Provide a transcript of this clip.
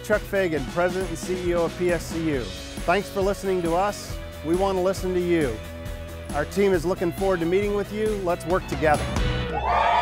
Chuck Fagan, President and CEO of PSCU. Thanks for listening to us. We want to listen to you. Our team is looking forward to meeting with you. Let's work together.